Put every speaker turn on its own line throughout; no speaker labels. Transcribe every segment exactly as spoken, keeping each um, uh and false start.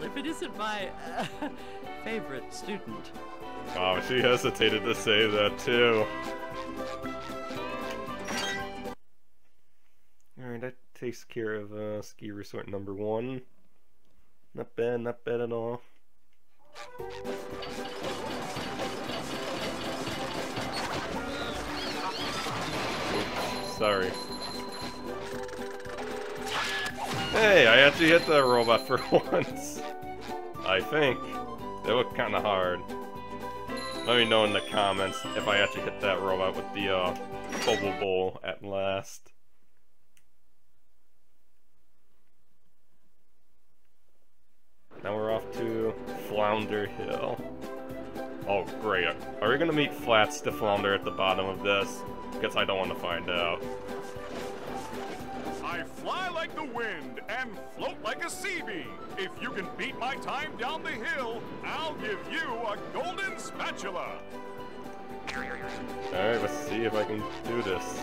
if it isn't my uh, favorite student.
Oh, she hesitated to say that too. Alright, that takes care of uh, ski resort number one. Not bad, not bad at all. Oops, sorry. Hey, I actually hit the robot for once. I think. They look kind of hard. Let me know in the comments if I actually hit that robot with the uh, bubble bowl at last. Now we're off to Flounder Hill. Oh great, are we gonna meet Flats the Flounder at the bottom of this? Guess I don't want to find out.
I fly like the wind and float like a sea bee. If you can beat my time down the hill, I'll give you a golden spatula.
Alright, let's see if I can do this.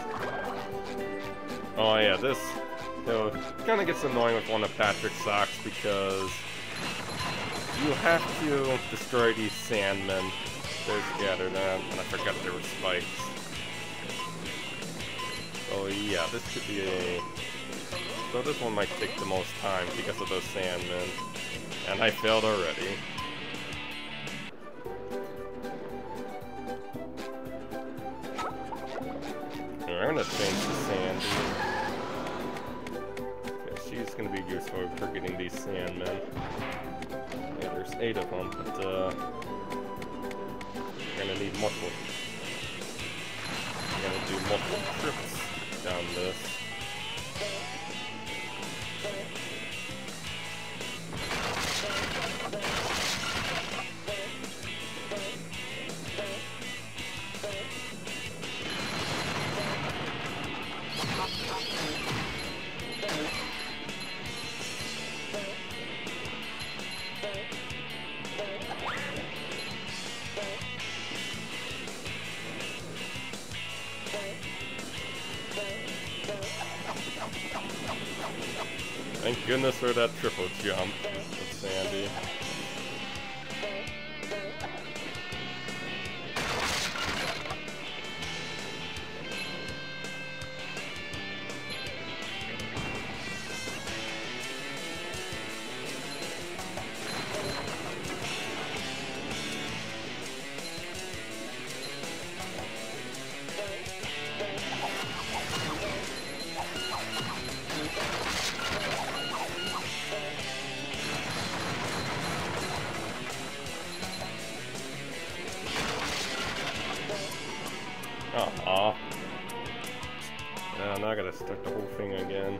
Oh yeah, this hill kind of gets annoying with one of Patrick's socks because you have to destroy these sandmen. They're scattered on, and I forgot there were spikes. Oh yeah, this could be a... So this one might take the most time because of those sandmen. And I failed already. Alright, I'm gonna change to Sandy. Okay, she's gonna be useful for getting these sandmen. Yeah, there's eight of them, but uh... we're gonna need multiple... We're gonna do multiple trips down this. Thank goodness for that triple jump with Sandy. Aw. Uh, now I gotta start the whole thing again.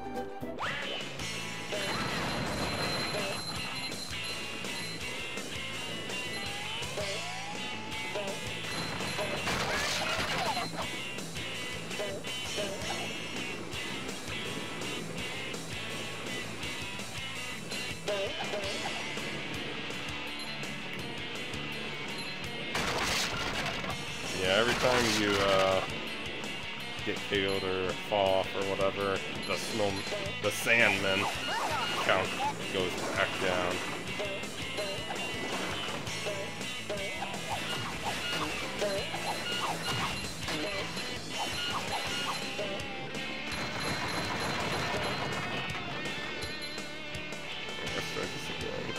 Yeah, every time you uh, get killed or fall off or whatever, the snow, the sandman count goes back down. Let's try this again.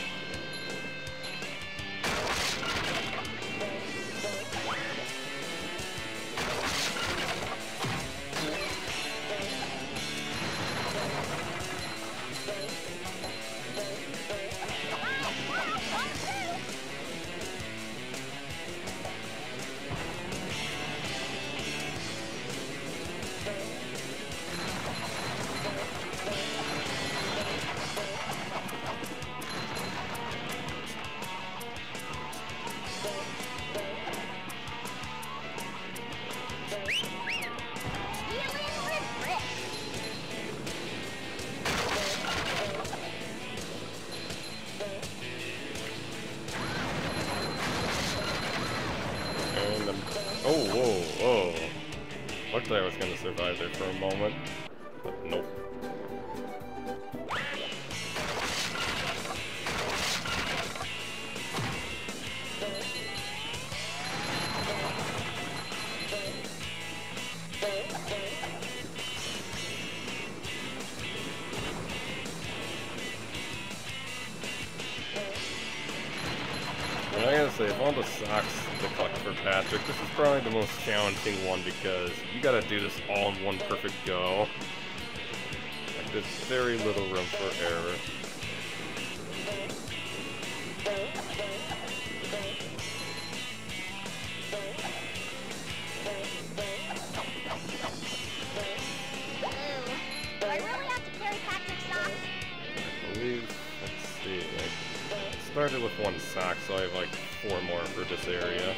Oh, whoa, whoa. Looked like I was gonna survive there for a moment, but nope. say, of all the socks to collect for Patrick, this is probably the most challenging one because you gotta do this all in one perfect go. Like, there's very little room for error.
Do I really have to carry Patrick's socks?
I believe, let's see, like, I started with one sock, so I have like four more for this area.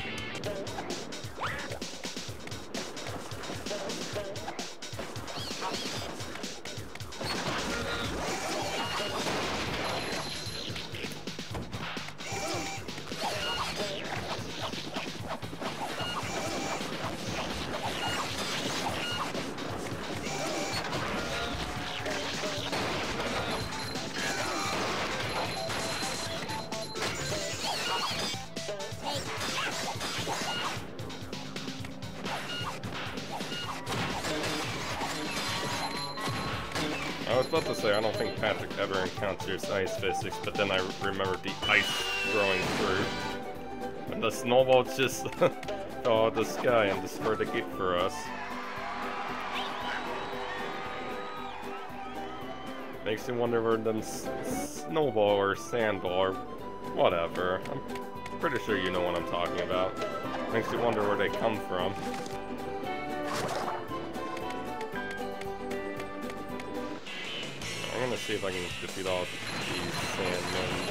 I was about to say, I don't think Patrick ever encounters ice physics, but then I remembered the ice growing through. And the snowball just fell out of the sky and destroyed the gate for us. Makes you wonder where them s snowball or sandball or whatever. I'm pretty sure you know what I'm talking about. Makes you wonder where they come from. I'm gonna see if I can defeat all these sandmen.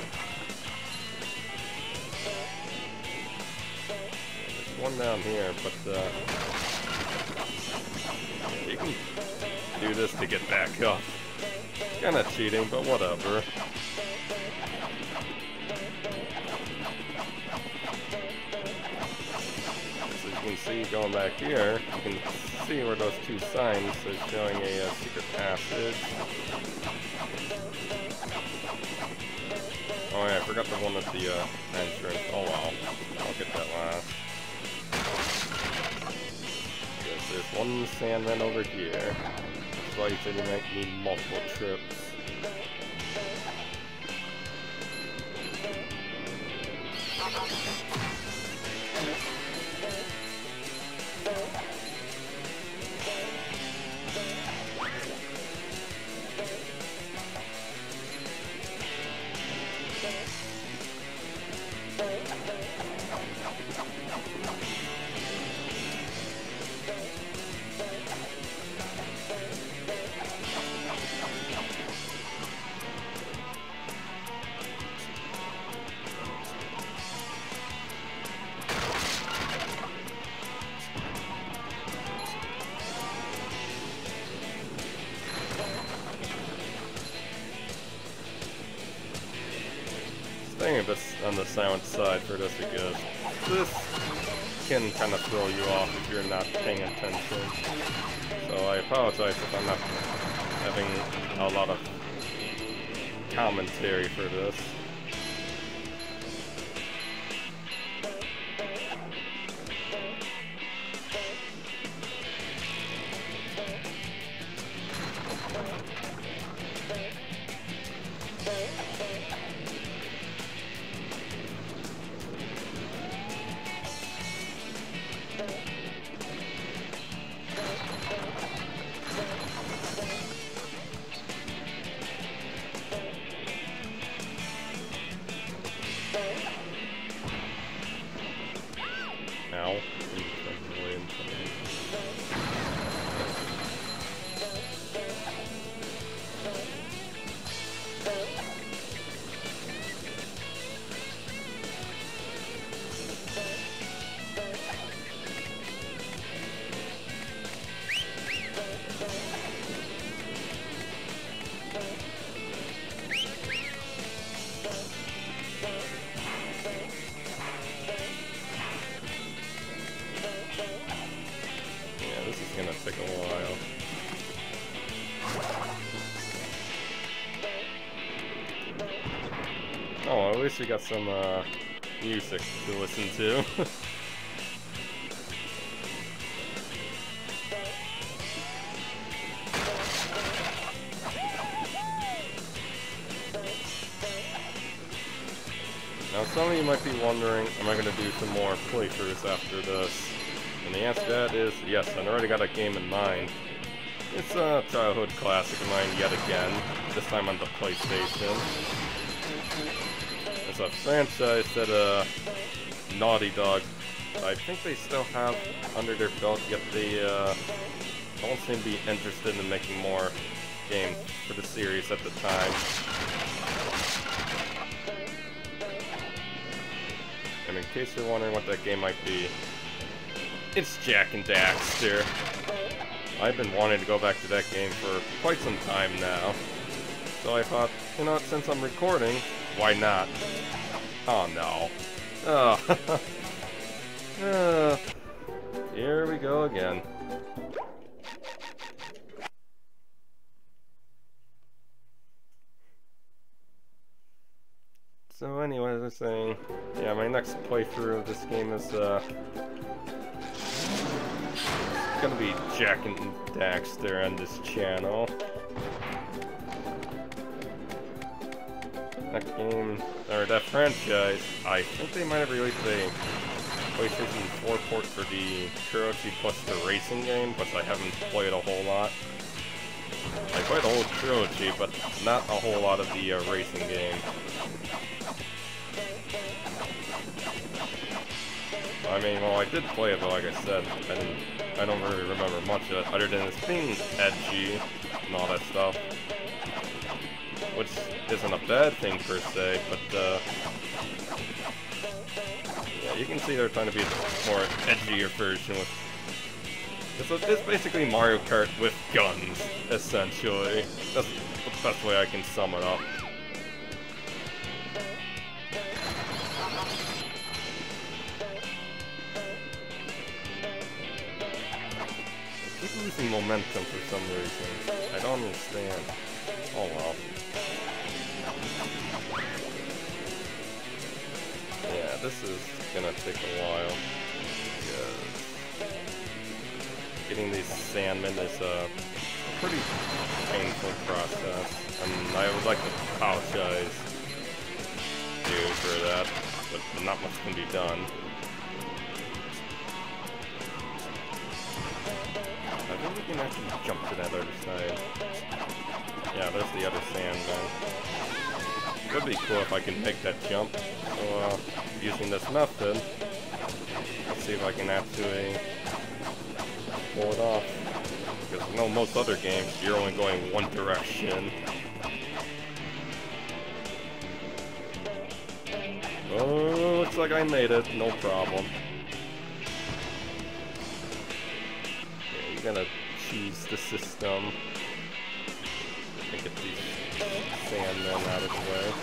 There's one down here, but uh, you can do this to get back up. Kinda cheating, but whatever. As you can see, going back here, you can see where those two signs are showing a uh, secret passage. Oh yeah, I forgot the one at the uh, entrance. Oh well, I'll get that last. Yes, there's one sandman over here. That's why you said you might need multiple trips. Staying a bit on the silent side for this because this can kind of throw you off if you're not paying attention. So I apologize if I'm not having a lot of commentary for this. Ow. Gonna take a while. Oh, well, at least we got some uh, music to listen to. Now some of you might be wondering, am I going to do some more playthroughs after this? And the answer to that is yes, I've already got a game in mind. It's a childhood classic of mine yet again, this time on the PlayStation. It's a franchise that uh, Naughty Dog, I think they still have under their belt, yet they uh, don't seem to be interested in making more games for the series at the time. And in case you're wondering what that game might be, it's Jak and Daxter. I've been wanting to go back to that game for quite some time now. So I thought, you know what, since I'm recording, why not? Oh no. Oh. uh, here we go again. So anyway, as I was saying, yeah, my next playthrough of this game is uh, gonna be Jak and Daxter on this channel. That game, or that franchise, I think they might have released a PlayStation four port for the trilogy plus the racing game, but I haven't played a whole lot. I played the whole trilogy, but not a whole lot of the uh, racing game. I mean, well, I did play it, but like I said, I didn't, I don't really remember much of it, other than it's being edgy and all that stuff. Which isn't a bad thing per se, but uh, yeah, you can see they're trying to be a more edgier version with. It's, a, it's basically Mario Kart with guns, essentially. That's the best way I can sum it up. I keep losing momentum for some reason. I don't understand. Oh well. Yeah, this is gonna take a while, because getting these sandmen is a pretty painful process, and I would like to apologize to you for that, but not much can be done. I think we can actually jump to that other side. Yeah, there's the other sandman. It would be cool if I can make that jump. So, uh, using this method, let's see if I can actually pull it off. Because I know most other games, you're only going one direction. Oh, looks like I made it. No problem. Yeah, you gotta cheese the system. Get these sandmen out of the way.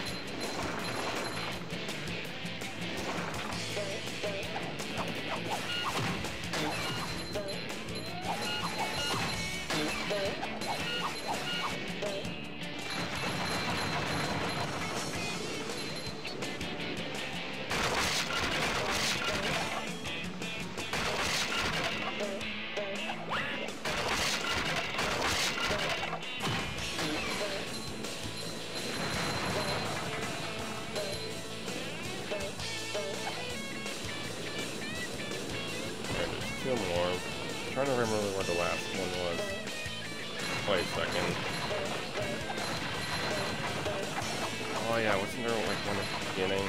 More. I'm trying to remember where the last one was. Wait a second. Oh yeah, wasn't there like one at the beginning?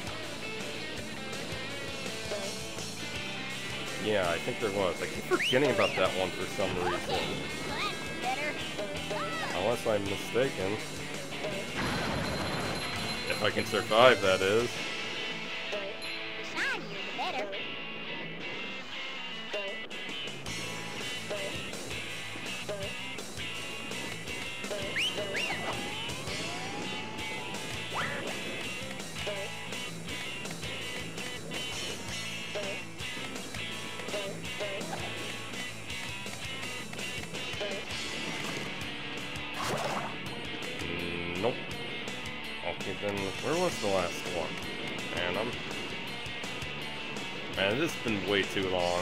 Yeah, I think there was. I keep forgetting about that one for some reason. Unless I'm mistaken. If I can survive, that is. Nope. Okay, then where was the last one? Man, I'm... Man, this has been way too long.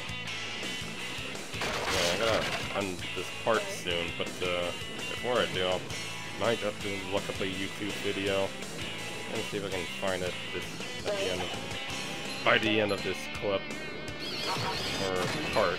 Yeah, I gotta end this part soon, but uh, before I do, I might have to look up a YouTube video Let me see if I can find it this at the end of, by the end of this clip or part.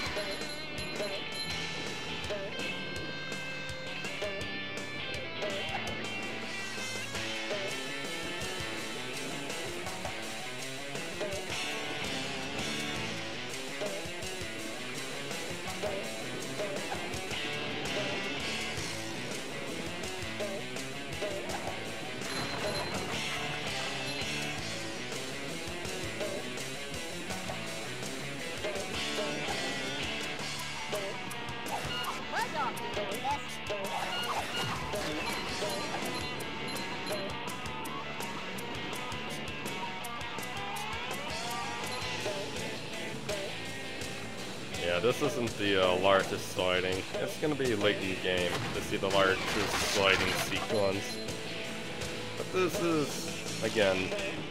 Yeah, this isn't the uh, largest sliding. It's gonna be late in the game to see the largest sliding sequence. But this is, again,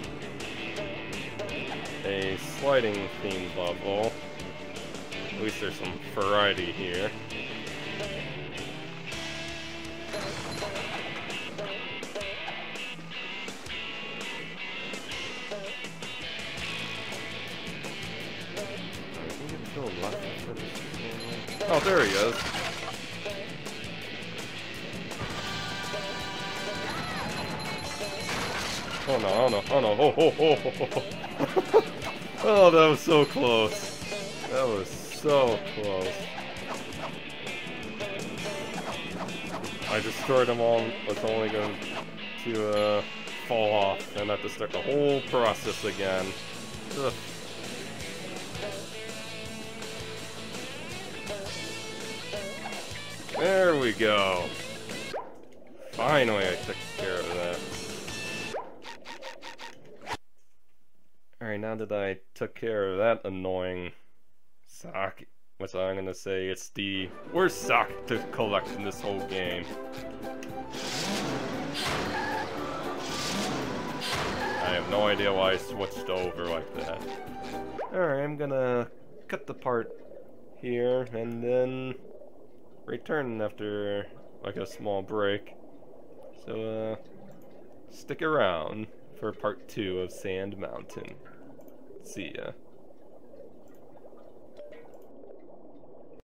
a sliding themed level. At least there's some variety here. Oh, there he is. Oh no, oh no, oh no, oh, oh, oh, oh, oh. Oh, that was so close. That was so close. I destroyed them all, was only going to uh, fall off and have to start the whole process again. Ugh. There we go. Finally, I took care of that. Alright, now that I took care of that annoying sock, which I'm gonna say it's the worst sock to collect in this whole game. I have no idea why I switched over like that. Alright, I'm gonna cut the part here and then return after like a small break. So uh stick around for part two of Sand Mountain. See ya.